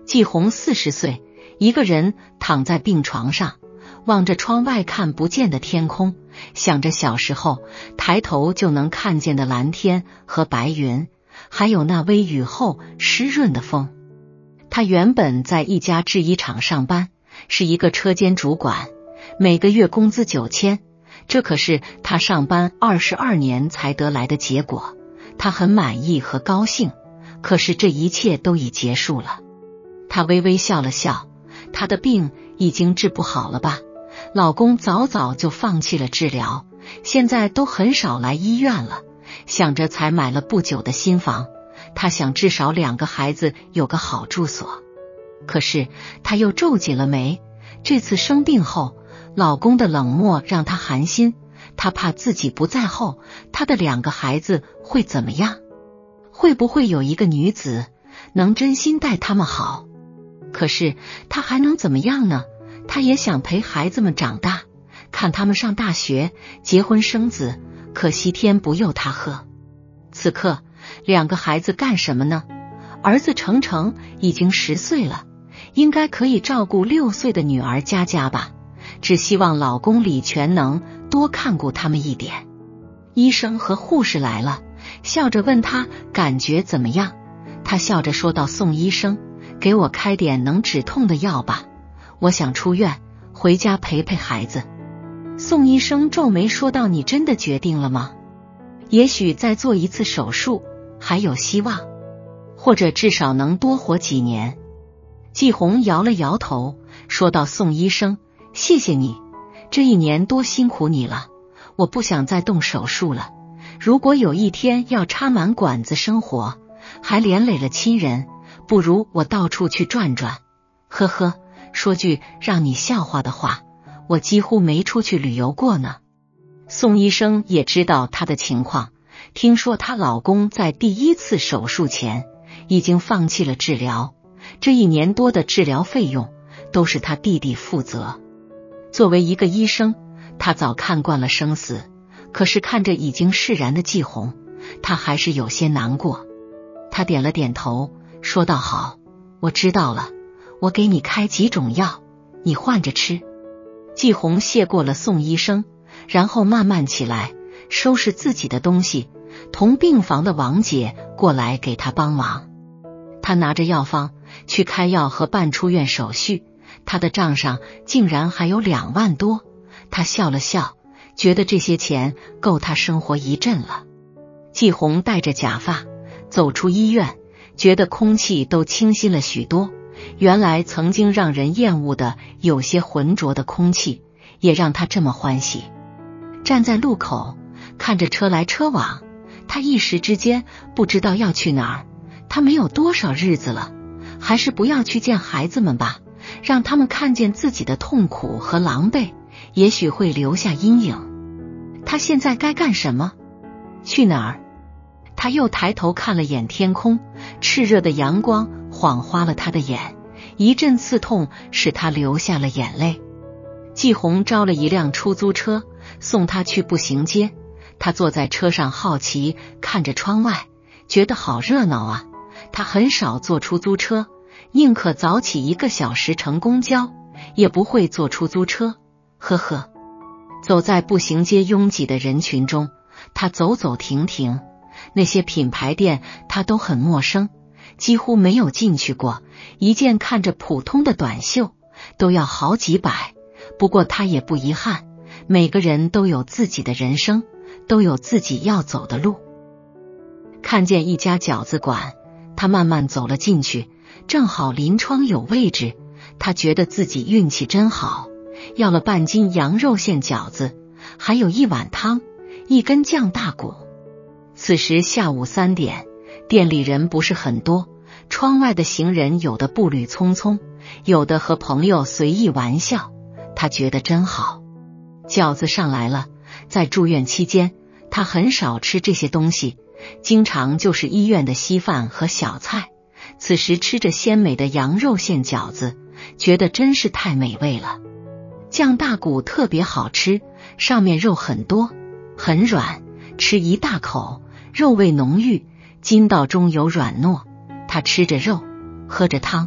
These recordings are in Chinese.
季红40岁，一个人躺在病床上，望着窗外看不见的天空，想着小时候抬头就能看见的蓝天和白云，还有那微雨后湿润的风。他原本在一家制衣厂上班，是一个车间主管，每个月工资9000，这可是他上班22年才得来的结果。他很满意和高兴，可是这一切都已结束了。他微微笑了笑，他的病已经治不好了吧？老公早早就放弃了治疗，现在都很少来医院了。想着才买了不久的新房，他想至少2个孩子有个好住所。可是他又皱紧了眉，这次生病后，老公的冷漠让他寒心，他怕自己不在后，他的2个孩子会怎么样？会不会有一个女子能真心待他们好？可是他还能怎么样呢？他也想陪孩子们长大，看他们上大学、结婚生子，可惜天不佑他贺。此刻2个孩子干什么呢？儿子程程已经10岁了，应该可以照顾6岁的女儿佳佳吧，只希望老公李全能多看顾他们一点。医生和护士来了，笑着问他感觉怎么样。他笑着说道：宋医生，给我开点能止痛的药吧，我想出院回家陪陪孩子。宋医生皱眉说道：你真的决定了吗？也许再做一次手术还有希望，或者至少能多活几年。季红摇了摇头说道：宋医生，谢谢你，这1年多辛苦你了，我不想再动手术了。如果有一天要插满管子生活，还连累了亲人，不如我到处去转转。呵呵，说句让你笑话的话，我几乎没出去旅游过呢。宋医生也知道她的情况，听说她老公在第1次手术前已经放弃了治疗，这1年多的治疗费用都是他弟弟负责。作为一个医生，他早看惯了生死，可是看着已经释然的季红，他还是有些难过。他点了点头说道：好，我知道了，我给你开几种药，你换着吃。季红谢过了宋医生，然后慢慢起来收拾自己的东西，同病房的王姐过来给他帮忙。他拿着药方去开药和办出院手续，他的账上竟然还有2万多。他笑了笑，觉得这些钱够他生活一阵了。季红戴着假发走出医院，觉得空气都清新了许多，原来曾经让人厌恶的有些浑浊的空气也让他这么欢喜。站在路口看着车来车往，他一时之间不知道要去哪儿。他没有多少日子了，还是不要去见孩子们吧，让他们看见自己的痛苦和狼狈，也许会留下阴影。他现在该干什么？去哪儿？他又抬头看了眼天空，炽热的阳光晃花了他的眼，一阵刺痛使他流下了眼泪。季红招了一辆出租车送他去步行街，他坐在车上好奇看着窗外，觉得好热闹啊。他很少坐出租车，宁可早起1个小时乘公交，也不会坐出租车。呵呵，走在步行街拥挤的人群中，他走走停停，那些品牌店他都很陌生，几乎没有进去过。一件看着普通的短袖都要好几百，不过他也不遗憾，每个人都有自己的人生，都有自己要走的路。看见一家饺子馆，他慢慢走了进去，正好临窗有位置，他觉得自己运气真好，要了半斤羊肉馅饺子，还有1碗汤，1根酱大骨。此时下午3点，店里人不是很多，窗外的行人有的步履匆匆，有的和朋友随意玩笑，他觉得真好。饺子上来了，在住院期间，他很少吃这些东西，经常就是医院的稀饭和小菜。此时吃着鲜美的羊肉馅饺子，觉得真是太美味了。酱大骨特别好吃，上面肉很多，很软，吃一大口，肉味浓郁，筋道中有软糯。他吃着肉，喝着汤，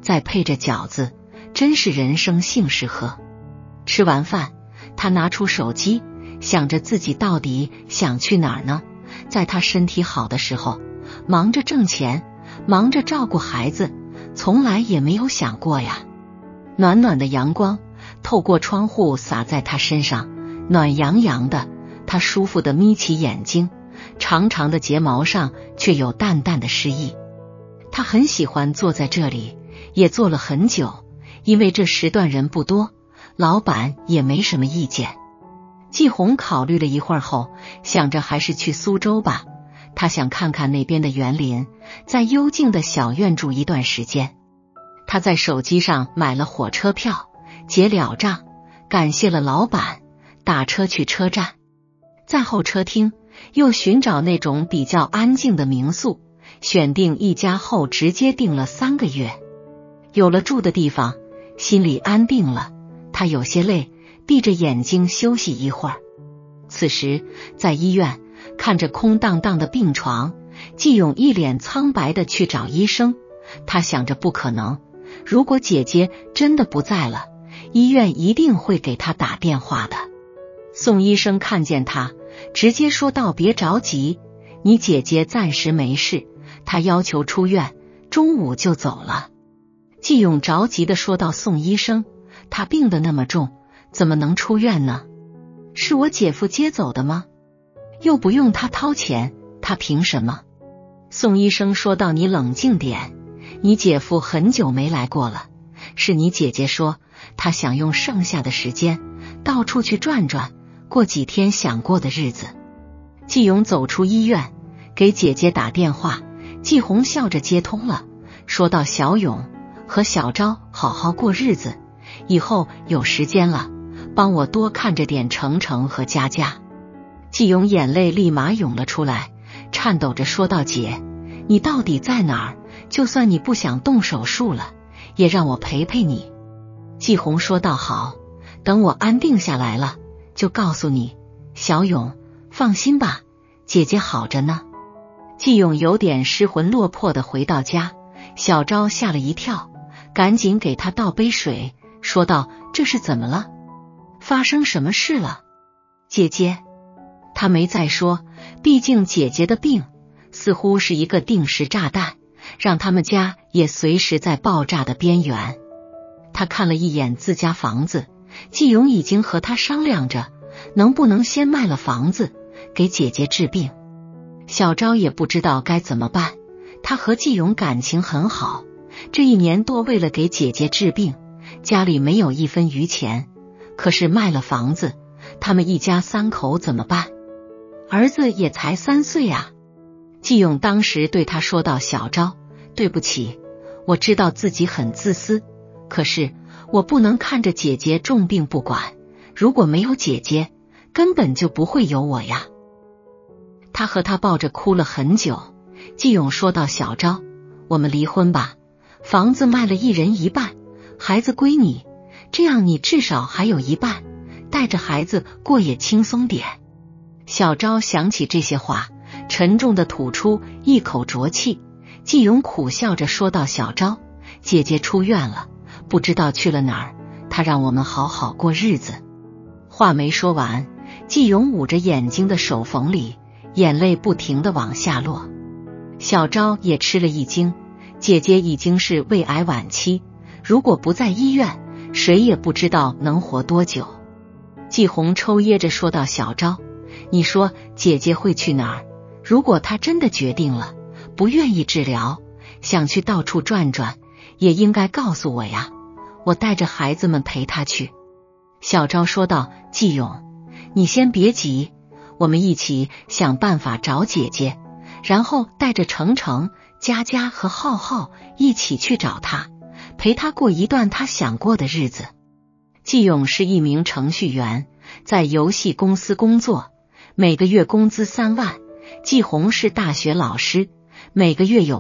再配着饺子，真是人生幸事贺。吃完饭，他拿出手机，想着自己到底想去哪儿呢？在他身体好的时候，忙着挣钱，忙着照顾孩子，从来也没有想过呀。暖暖的阳光透过窗户洒在他身上，暖洋洋的，他舒服地眯起眼睛，长长的睫毛上却有淡淡的诗意。他很喜欢坐在这里，也坐了很久，因为这时段人不多，老板也没什么意见。季红考虑了一会儿后，想着还是去苏州吧，他想看看那边的园林，在幽静的小院住一段时间。他在手机上买了火车票，结了账，感谢了老板，打车去车站。在候车厅又寻找那种比较安静的民宿，选定一家后直接订了3个月。有了住的地方，心里安定了，他有些累，闭着眼睛休息一会儿。此时在医院看着空荡荡的病床，季勇一脸苍白的去找医生。他想着不可能，如果姐姐真的不在了，医院一定会给他打电话的。宋医生看见他，直接说道：别着急，你姐姐暂时没事，她要求出院，中午就走了。季勇着急地说道：宋医生，她病得那么重，怎么能出院呢？是我姐夫接走的吗？又不用他掏钱，他凭什么？宋医生说道：你冷静点，你姐夫很久没来过了，是你姐姐说她想用剩下的时间到处去转转，过几天想过的日子。季勇走出医院，给姐姐打电话，季红笑着接通了，说道：小勇和小昭好好过日子，以后有时间了帮我多看着点程程和佳佳。季勇眼泪立马涌了出来，颤抖着说道：姐，你到底在哪儿？就算你不想动手术了，也让我陪陪你。季红说道：好，等我安定下来了就告诉你。小勇，放心吧，姐姐好着呢。季勇有点失魂落魄地回到家，小昭吓了一跳，赶紧给他倒杯水，说道：这是怎么了？发生什么事了？姐姐。他没再说，毕竟姐姐的病似乎是一个定时炸弹，让他们家也随时在爆炸的边缘。他看了一眼自家房子，季勇已经和他商量着能不能先卖了房子给姐姐治病。小昭也不知道该怎么办，他和季勇感情很好，这1年多为了给姐姐治病，家里没有一分余钱，可是卖了房子，他们一家3口怎么办？儿子也才3岁啊。季勇当时对他说道：小昭，对不起，我知道自己很自私，可是我不能看着姐姐重病不管，如果没有姐姐，根本就不会有我呀。他和他抱着哭了很久。季勇说道：小昭，我们离婚吧，房子卖了1人1半，孩子归你，这样你至少还有1半，带着孩子过也轻松点。小昭想起这些话，沉重地吐出一口浊气。季勇苦笑着说道：小昭，姐姐出院了，不知道去了哪儿，她让我们好好过日子。话没说完，季勇捂着眼睛的手缝里眼泪不停地往下落。小昭也吃了一惊，姐姐已经是胃癌晚期，如果不在医院，谁也不知道能活多久。季红抽噎着说道：小昭，你说姐姐会去哪儿？如果她真的决定了不愿意治疗，想去到处转转，也应该告诉我呀，我带着孩子们陪她去。小昭说道：季勇，你先别急，我们一起想办法找姐姐，然后带着程程、佳佳和浩浩一起去找她，陪她过一段她想过的日子。季勇是一名程序员，在游戏公司工作，每个月工资3万。季红是大学老师，每个月有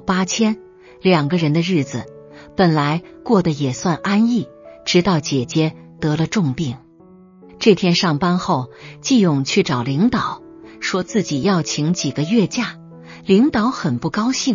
8000，2个人的日子本来过得也算安逸，直到姐姐得了重病。这天上班后，季勇去找领导，说自己要请几个月假，领导很不高兴，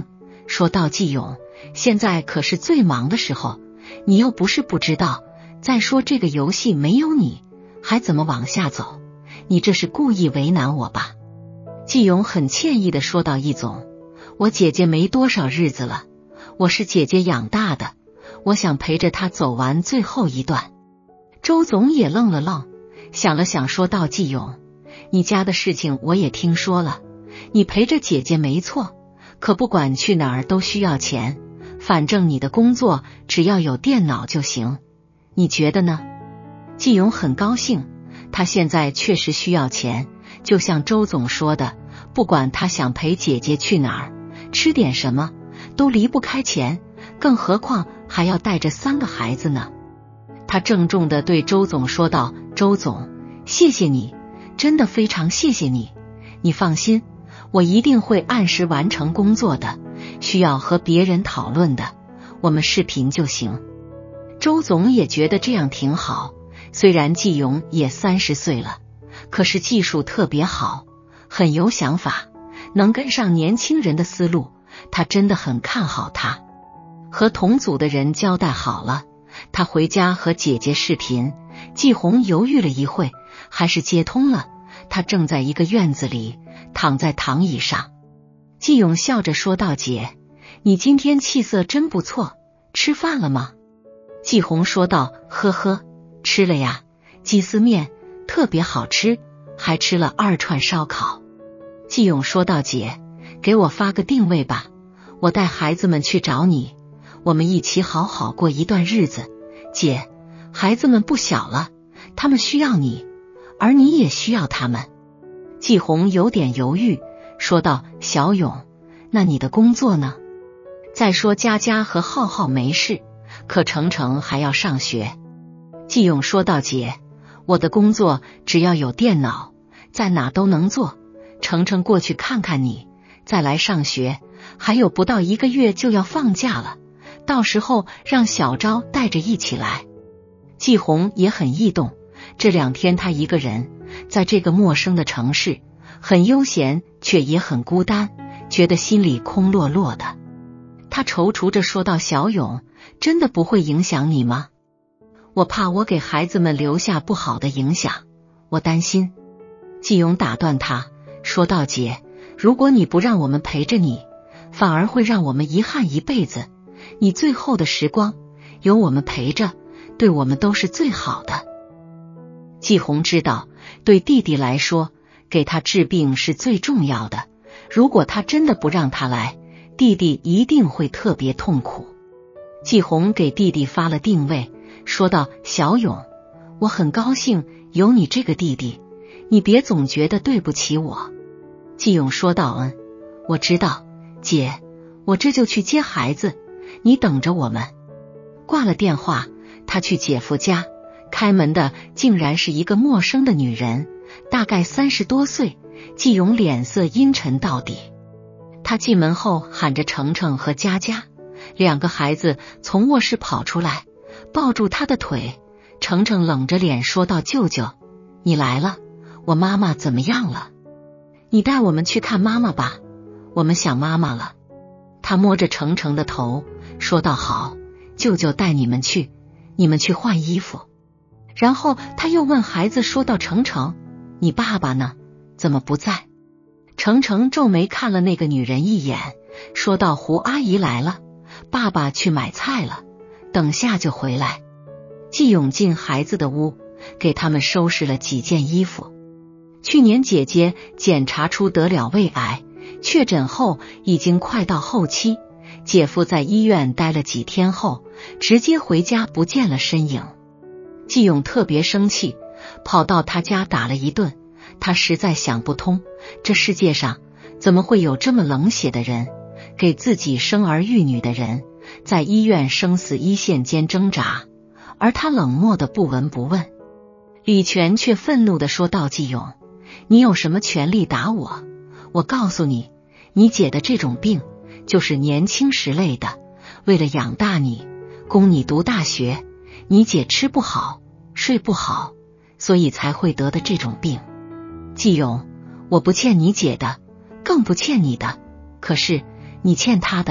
说道：“季勇，现在可是最忙的时候，你又不是不知道。再说这个游戏没有你，还怎么往下走？你这是故意为难我吧？”季勇很歉意地说道：“易总，我姐姐没多少日子了，我是姐姐养大的，我想陪着她走完最后一段。”周总也愣了愣，想了想说道：“季勇，你家的事情我也听说了，你陪着姐姐没错，可不管去哪儿都需要钱，反正你的工作只要有电脑就行，你觉得呢？”季勇很高兴，他现在确实需要钱，就像周总说的，不管他想陪姐姐去哪儿，吃点什么，都离不开钱，更何况还要带着3个孩子呢。他郑重地对周总说道：“周总，谢谢你，真的非常谢谢你。你放心，我一定会按时完成工作的，需要和别人讨论的，我们视频就行。”周总也觉得这样挺好，虽然季勇也30岁了，可是技术特别好，很有想法，能跟上年轻人的思路，他真的很看好他。和同组的人交代好了，他回家和姐姐视频。季红犹豫了一会，还是接通了。他正在一个院子里，躺在躺椅上。季勇笑着说道：“姐，你今天气色真不错，吃饭了吗？”季红说道：“呵呵，吃了呀，鸡丝面特别好吃，还吃了2串烧烤。”季勇说道：“姐，给我发个定位吧，我带孩子们去找你，我们一起好好过一段日子。姐，孩子们不小了，他们需要你，而你也需要他们。”季红有点犹豫，说道：“小勇，那你的工作呢？再说佳佳和浩浩没事，可程程还要上学。”季勇说道：“姐，我的工作只要有电脑，在哪都能做。程程过去看看你，再来上学，还有不到1个月就要放假了，到时候让小昭带着一起来。”季红也很异动，这2天他一个人在这个陌生的城市，很悠闲，却也很孤单，觉得心里空落落的。他踌躇着说道：“小勇，真的不会影响你吗？我怕我给孩子们留下不好的影响，我担心。”季勇打断他说道：“姐，如果你不让我们陪着你，反而会让我们遗憾一辈子。你最后的时光有我们陪着，对我们都是最好的。”季红知道，对弟弟来说，给他治病是最重要的，如果他真的不让他来，弟弟一定会特别痛苦。季红给弟弟发了定位，说道：“小勇，我很高兴有你这个弟弟，你别总觉得对不起我。”季勇说道：“我知道，姐，我这就去接孩子，你等着我们。”挂了电话，他去姐夫家，开门的竟然是一个陌生的女人，大概30多岁。季勇脸色阴沉到底。他进门后喊着程程和佳佳，2个孩子从卧室跑出来，抱住他的腿。程程冷着脸说道：“舅舅，你来了，我妈妈怎么样了？你带我们去看妈妈吧，我们想妈妈了。”他摸着程程的头说道：“好，舅舅带你们去，你们去换衣服。”然后他又问孩子说道：“程程，你爸爸呢？怎么不在？”程程皱眉看了那个女人一眼，说道：“胡阿姨来了，爸爸去买菜了，等下就回来。”季勇进孩子的屋，给他们收拾了几件衣服。去年姐姐检查出得了胃癌，确诊后已经快到后期，姐夫在医院待了几天后，直接回家不见了身影。季勇特别生气，跑到他家打了一顿。他实在想不通，这世界上怎么会有这么冷血的人，给自己生儿育女的人在医院生死一线间挣扎，而他冷漠的不闻不问。李全却愤怒地说道：“季勇，你有什么权利打我？我告诉你，你姐的这种病就是年轻时累的，为了养大你，供你读大学，你姐吃不好睡不好，所以才会得的这种病。季勇，我不欠你姐的，更不欠你的，可是你欠她的，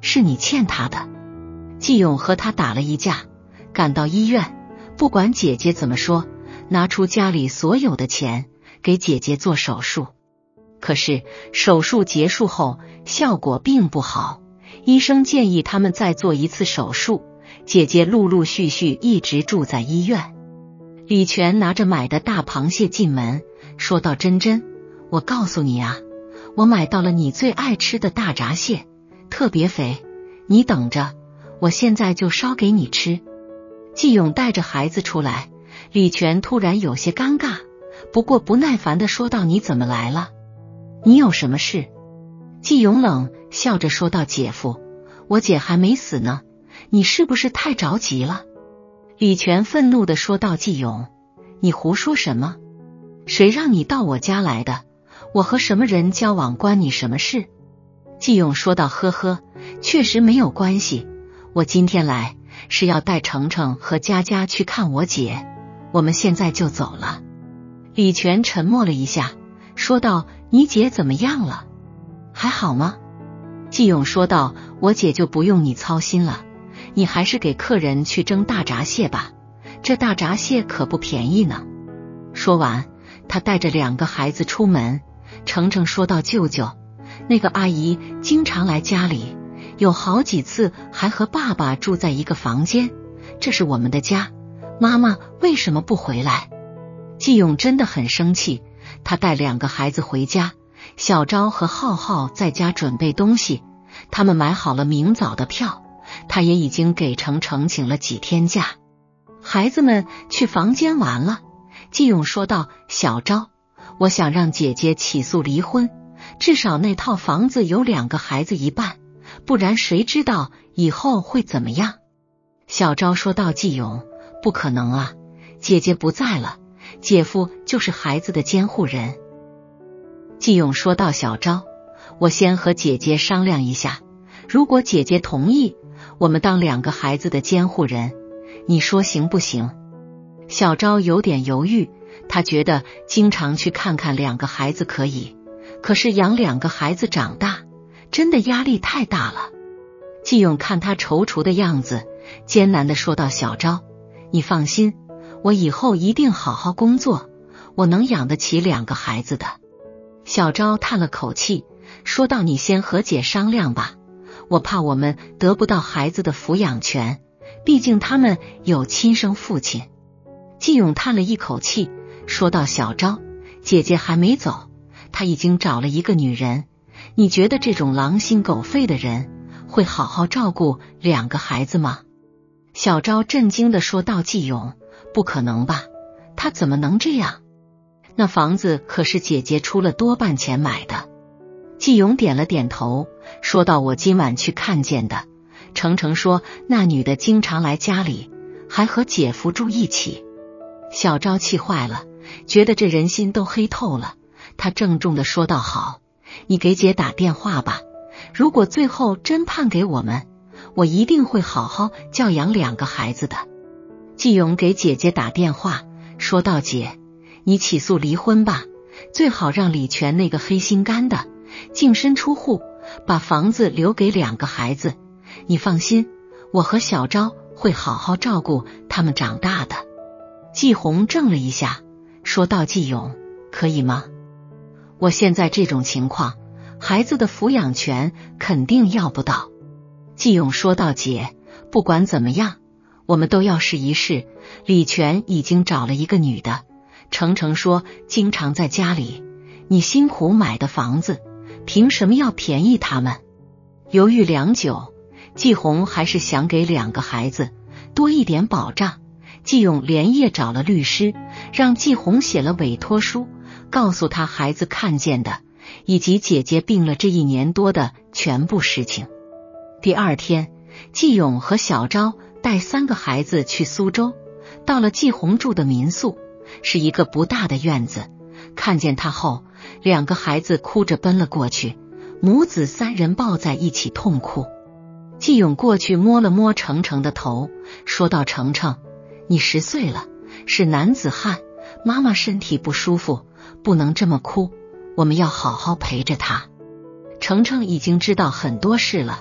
是你欠他的。季勇和他打了一架，赶到医院，不管姐姐怎么说，拿出家里所有的钱给姐姐做手术。可是手术结束后效果并不好，医生建议他们再做一次手术，姐姐陆陆续续一直住在医院。李全拿着买的大螃蟹进门，说道：珍珍，我告诉你啊，我买到了你最爱吃的大闸蟹，特别肥，你等着，我现在就烧给你吃。季勇带着孩子出来，李全突然有些尴尬，不过不耐烦地说道：你怎么来了？你有什么事？季勇冷笑着说道：姐夫，我姐还没死呢，你是不是太着急了？李全愤怒地说道：季勇，你胡说什么？谁让你到我家来的？我和什么人交往关你什么事？季勇说道：呵呵，确实没有关系，我今天来是要带程程和佳佳去看我姐，我们现在就走了。李全沉默了一下，说道：你姐怎么样了？还好吗？季勇说道：我姐就不用你操心了，你还是给客人去蒸大闸蟹吧，这大闸蟹可不便宜呢。说完，他带着2个孩子出门。程程说道：舅舅，那个阿姨经常来家里，有好几次还和爸爸住在一个房间，这是我们的家，妈妈为什么不回来？季勇真的很生气，他带2个孩子回家，小昭和浩浩在家准备东西，他们买好了明早的票，他也已经给程程请了几天假。孩子们去房间玩了，季勇说道：小昭，我想让姐姐起诉离婚，至少那套房子有2个孩子一半，不然谁知道以后会怎么样？小昭说道：季勇，不可能啊，姐姐不在了，姐夫就是孩子的监护人。季勇说道：小昭，我先和姐姐商量一下，如果姐姐同意，我们当2个孩子的监护人，你说行不行？小昭有点犹豫，他觉得经常去看看2个孩子可以，可是养2个孩子长大，真的压力太大了。季勇看他踌躇的样子，艰难地说道：小昭，你放心，我以后一定好好工作，我能养得起2个孩子的。小昭叹了口气，说道：你先和姐商量吧，我怕我们得不到孩子的抚养权，毕竟他们有亲生父亲。季勇叹了一口气，说道：小昭，姐姐还没走，她已经找了一个女人，你觉得这种狼心狗肺的人会好好照顾2个孩子吗？小昭震惊地说道：季勇，不可能吧，她怎么能这样？那房子可是姐姐出了多半钱买的。季勇点了点头，说道：我今晚去看见的，程程说那女的经常来家里，还和姐夫住一起。小昭气坏了，觉得这人心都黑透了，他郑重地说道：好，你给姐打电话吧，如果最后真判给我们，我一定会好好教养2个孩子的。季勇给姐姐打电话，说道：姐，你起诉离婚吧，最好让李全那个黑心肝的净身出户，把房子留给2个孩子，你放心，我和小昭会好好照顾他们长大的。季红怔了一下，说道：季勇，可以吗？我现在这种情况，孩子的抚养权肯定要不到。季勇说道：姐，不管怎么样，我们都要试一试，李全已经找了一个女的，程程说经常在家里，你辛苦买的房子，凭什么要便宜他们？犹豫良久，季红还是想给2个孩子多一点保障。季勇连夜找了律师，让季红写了委托书，告诉他孩子看见的以及姐姐病了这1年多的全部事情。第2天，季勇和小昭带3个孩子去苏州，到了季红住的民宿，是一个不大的院子。看见他后，2个孩子哭着奔了过去，母子3人抱在一起痛哭。季勇过去摸了摸程程的头，说道：程程，你10岁了，是男子汉，妈妈身体不舒服，不能这么哭，我们要好好陪着他。程程已经知道很多事了，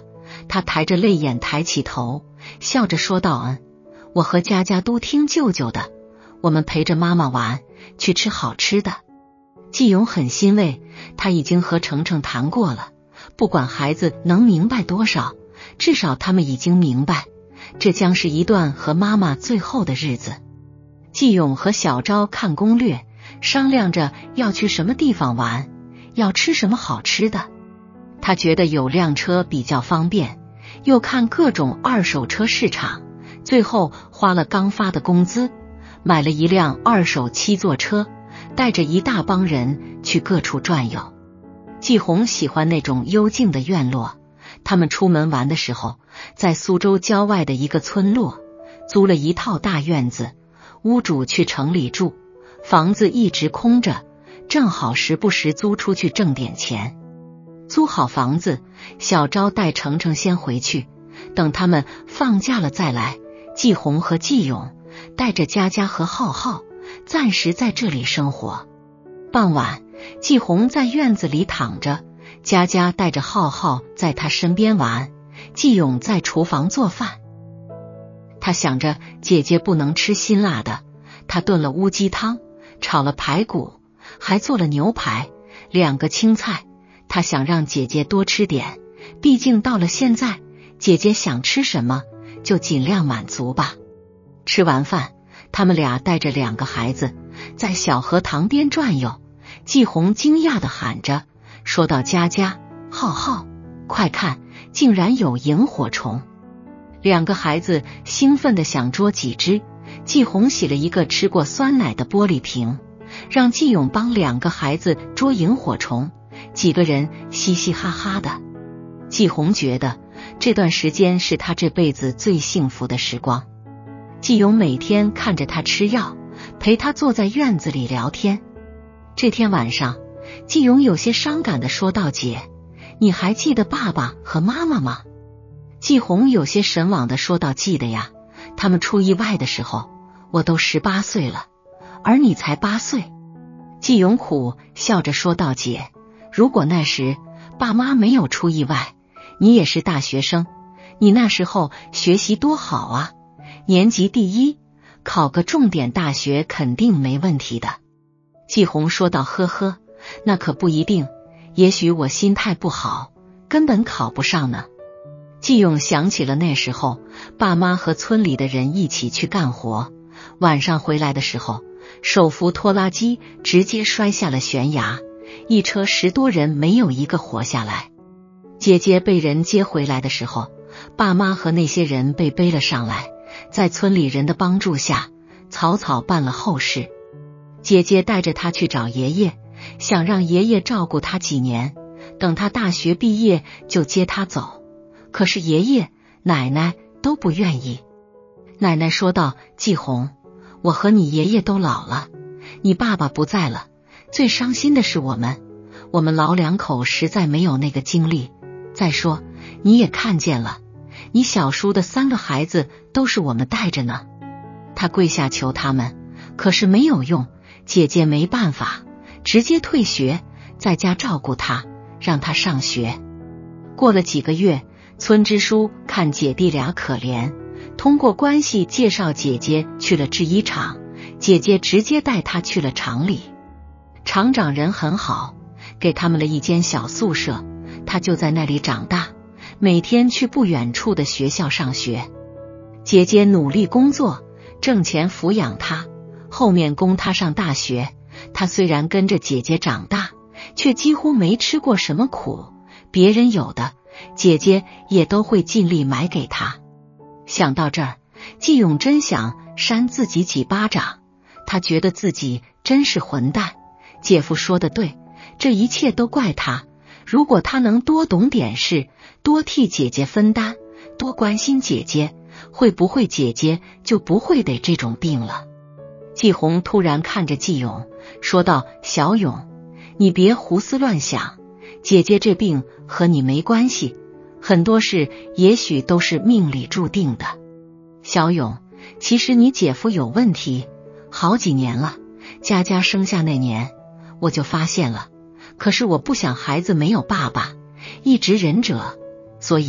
他抬着泪眼抬起头，笑着说道：我和佳佳都听舅舅的，我们陪着妈妈玩，去吃好吃的。季勇很欣慰，他已经和程程谈过了，不管孩子能明白多少，至少他们已经明白，这将是一段和妈妈最后的日子。季勇和小昭看攻略，商量着要去什么地方玩，要吃什么好吃的。他觉得有辆车比较方便，又看各种二手车市场，最后花了刚发的工资，买了一辆二手7座车，带着一大帮人去各处转悠。季红喜欢那种幽静的院落，他们出门玩的时候，在苏州郊外的一个村落租了一套大院子，屋主去城里住，房子一直空着，正好时不时租出去挣点钱。租好房子，小昭带程程先回去，等他们放假了再来。季红和季勇带着佳佳和浩浩暂时在这里生活。傍晚，季红在院子里躺着，佳佳带着浩浩在他身边玩，季勇在厨房做饭。他想着姐姐不能吃辛辣的，他炖了乌鸡汤，炒了排骨，还做了牛排，2个青菜。他想让姐姐多吃点，毕竟到了现在，姐姐想吃什么就尽量满足吧。吃完饭，他们俩带着2个孩子在小河塘边转悠。季红惊讶地喊着，说到佳佳、浩浩，快看，竟然有萤火虫。2个孩子兴奋地想捉几只。季红洗了一个吃过酸奶的玻璃瓶，让季勇帮2个孩子捉萤火虫，几个人嘻嘻哈哈的。季红觉得这段时间是他这辈子最幸福的时光。季勇每天看着他吃药，陪他坐在院子里聊天。这天晚上，季勇有些伤感地说道：姐，你还记得爸爸和妈妈吗？季红有些神往地说道：记得呀，他们出意外的时候，我都18岁了，而你才8岁。季勇苦笑着说道：姐，如果那时爸妈没有出意外，你也是大学生，你那时候学习多好啊，年级第1，考个重点大学肯定没问题的。季红说道：呵呵，那可不一定，也许我心态不好，根本考不上呢。季勇想起了那时候爸妈和村里的人一起去干活，晚上回来的时候，手扶拖拉机直接摔下了悬崖，一车10多人没有一个活下来。姐姐被人接回来的时候，爸妈和那些人被背了上来，在村里人的帮助下草草办了后事。姐姐带着她去找爷爷，想让爷爷照顾她几年，等她大学毕业就接她走。可是爷爷奶奶都不愿意。奶奶说道：季红，我和你爷爷都老了，你爸爸不在了，最伤心的是我们老2口实在没有那个精力。再说你也看见了，你小叔的3个孩子都是我们带着呢。他跪下求他们，可是没有用，姐姐没办法，直接退学，在家照顾他，让他上学。过了几个月，村支书看姐弟俩可怜，通过关系介绍姐姐去了制衣厂，姐姐直接带她去了厂里。厂长人很好，给他们了一间小宿舍，她就在那里长大，每天去不远处的学校上学。姐姐努力工作，挣钱抚养她，后面供她上大学。她虽然跟着姐姐长大，却几乎没吃过什么苦，别人有的，姐姐也都会尽力买给她。想到这儿，季勇真想扇自己几巴掌，他觉得自己真是混蛋。姐夫说的对，这一切都怪他，如果他能多懂点事，多替姐姐分担，多关心姐姐，会不会姐姐就不会得这种病了。季红突然看着季勇说道：小勇，你别胡思乱想，姐姐这病和你没关系，很多事也许都是命里注定的。小勇，其实你姐夫有问题，好几年了，佳佳生下那年我就发现了，可是我不想孩子没有爸爸，一直忍着，所以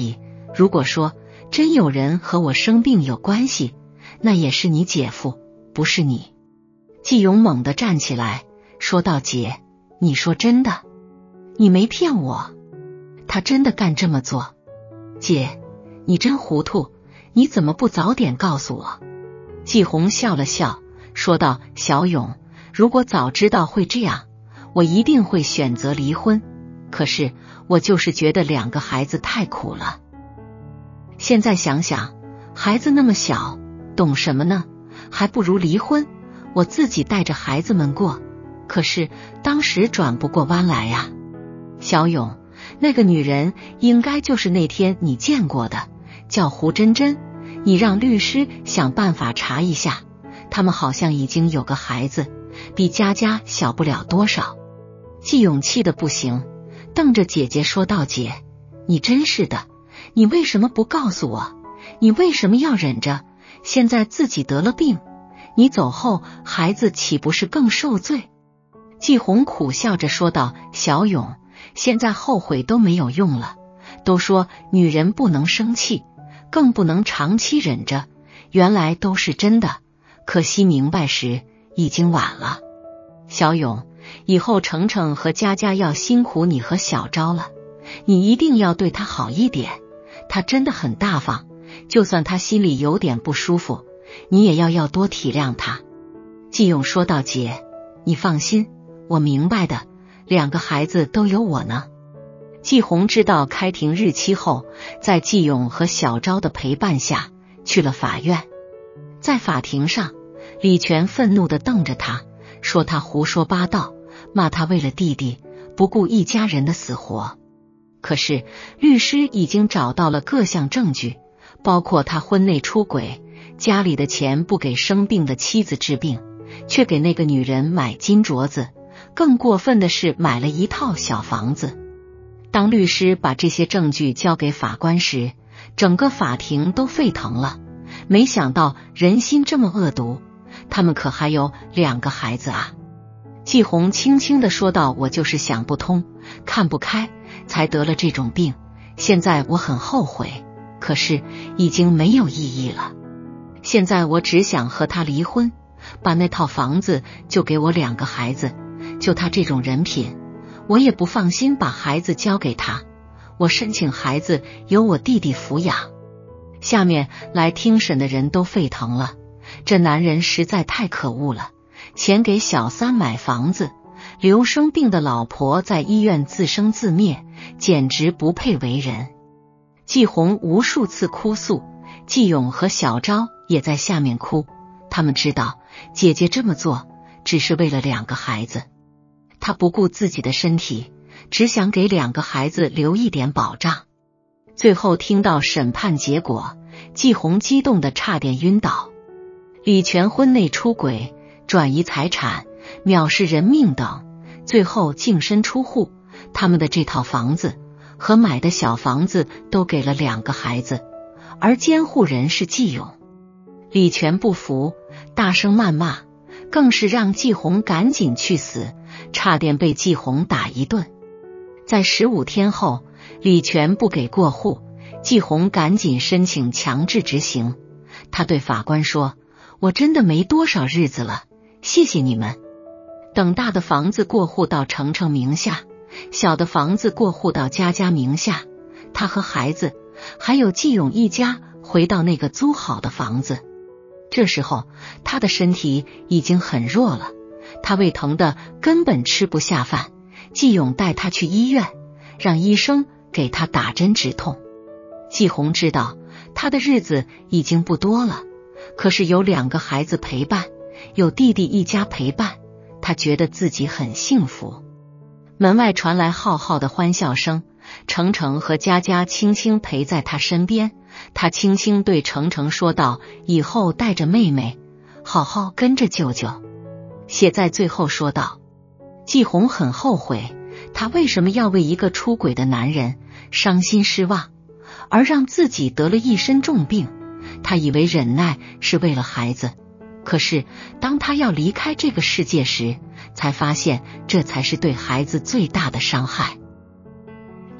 如果说真有人和我生病有关系，那也是你姐夫，不是你。季勇猛地站起来说道：姐，你说真的？你没骗我？他真的干这么做？姐，你真糊涂，你怎么不早点告诉我？季红笑了笑说道：小勇，如果早知道会这样，我一定会选择离婚，可是我就是觉得2个孩子太苦了。现在想想，孩子那么小，懂什么呢？还不如离婚，我自己带着孩子们过。可是当时转不过弯来呀。小勇，那个女人应该就是那天你见过的，叫胡真真，你让律师想办法查一下，他们好像已经有个孩子，比佳佳小不了多少。季勇气得不行，瞪着姐姐说道：姐，你真是的，你为什么不告诉我？你为什么要忍着？现在自己得了病，你走后孩子岂不是更受罪？季红苦笑着说道：小勇，现在后悔都没有用了，都说女人不能生气，更不能长期忍着，原来都是真的，可惜明白时已经晚了。小勇，以后程程和佳佳要辛苦你和小昭了，你一定要对她好一点，她真的很大方，就算她心里有点不舒服，你也要多体谅她。季勇说道：姐，你放心，我明白的，2个孩子都有我呢。季红知道开庭日期后，在季勇和小昭的陪伴下去了法院。在法庭上，李全愤怒地瞪着他，说他胡说八道，骂他为了弟弟不顾一家人的死活。可是律师已经找到了各项证据，包括他婚内出轨，家里的钱不给生病的妻子治病，却给那个女人买金镯子，更过分的是买了一套小房子。当律师把这些证据交给法官时，整个法庭都沸腾了。没想到人心这么恶毒，他们可还有2个孩子啊。季红轻轻地说道：我就是想不通，看不开，才得了这种病，现在我很后悔，可是已经没有意义了。现在我只想和他离婚，把那套房子就给我2个孩子，就他这种人品，我也不放心把孩子交给他，我申请孩子由我弟弟抚养。下面来听审的人都沸腾了，这男人实在太可恶了，钱给小三买房子，留生病的老婆在医院自生自灭，简直不配为人。季红无数次哭诉，季勇和小昭也在下面哭，他们知道姐姐这么做只是为了2个孩子，她不顾自己的身体，只想给2个孩子留一点保障。最后听到审判结果，季红激动得差点晕倒。李全婚内出轨、转移财产、藐视人命等，最后净身出户，他们的这套房子和买的小房子都给了2个孩子，而监护人是季勇。李全不服，大声谩骂，更是让季红赶紧去死，差点被季红打一顿。在15天后，李全不给过户，季红赶紧申请强制执行。他对法官说：我真的没多少日子了，谢谢你们。等大的房子过户到程程名下，小的房子过户到佳佳名下，他和孩子还有季勇一家回到那个租好的房子。这时候他的身体已经很弱了，他胃疼的根本吃不下饭，季勇带他去医院，让医生给他打针止痛。季红知道他的日子已经不多了，可是有2个孩子陪伴，有弟弟一家陪伴，他觉得自己很幸福。门外传来浩浩的欢笑声，程程和佳佳轻轻陪在他身边，他轻轻对程程说道：以后带着妹妹好好跟着舅舅。写在最后说道。季红很后悔，他为什么要为一个出轨的男人伤心失望，而让自己得了一身重病。他以为忍耐是为了孩子，可是当他要离开这个世界时，才发现这才是对孩子最大的伤害。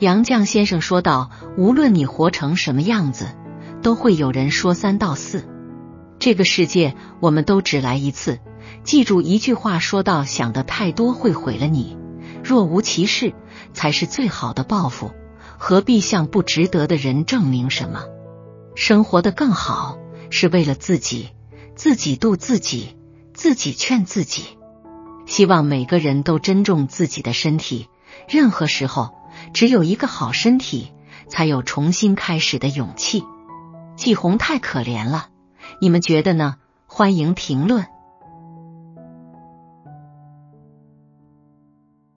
杨绛先生说道，无论你活成什么样子，都会有人说三道四。这个世界我们都只来一次，记住一句话说到，想得太多会毁了你，若无其事才是最好的报复，何必向不值得的人证明什么？生活得更好是为了自己，自己度自己，自己劝自己。希望每个人都珍重自己的身体，任何时候只有一个好身体，才有重新开始的勇气。季红太可怜了，你们觉得呢？欢迎评论。